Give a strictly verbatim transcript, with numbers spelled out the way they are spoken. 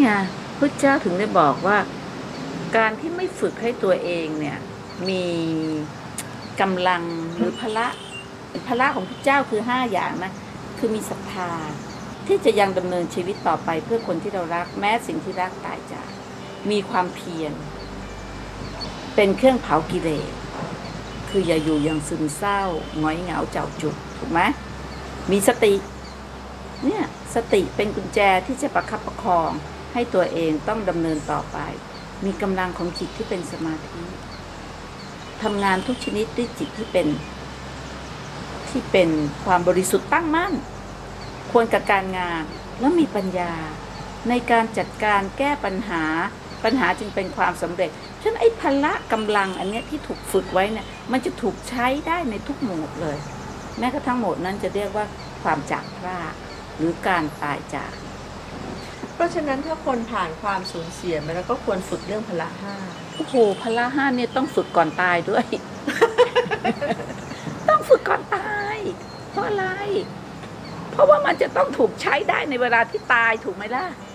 ไงพุทธเจ้าถึงได้บอกว่าการที่ไม่ฝึกให้ตัวเองเนี่ยมีกำลังหรือพละพละของพุทธเจ้าคือห้าอย่างนะคือมีศรัทธาที่จะยังดำเนินชีวิตต่อไปเพื่อคนที่เรารักแม้สิ่งที่รักตายจากมีความเพียรเป็นเครื่องเผากิเลสคืออย่าอยู่อย่างซึมเศร้าหงอยเหงาเจ้าจุกถูกไหมมีสติเนี่ยสติเป็นกุญแจที่จะประคับประคองให้ตัวเองต้องดำเนินต่อไปมีกำลังของจิตที่เป็นสมาธิทำงานทุกชนิดด้วยจิตที่เป็นที่เป็นความบริสุทธิ์ตั้งมั่นควรกับการงานแล้วมีปัญญาในการจัดการแก้ปัญหาปัญหาจึงเป็นความสำเร็จฉะนั้นไอ้พละกำลังอันนี้ที่ถูกฝึกไว้เนี่ยมันจะถูกใช้ได้ในทุกโหมดเลยแม้กระทั่งโหมดนั้นจะเรียกว่าความจากพรากหรือการตายจากเพราะฉะนั้นถ้าคนผ่านความสูญเสียมาแล้วก็ควรฝึกเรื่องพละห้าโอ้โหพละห้าเนี่ยต้องฝึกก่อนตายด้วย ต้องฝึกก่อนตายเพราะอะไรเพราะว่ามันจะต้องถูกใช้ได้ในเวลาที่ตายถูกไหมล่ะ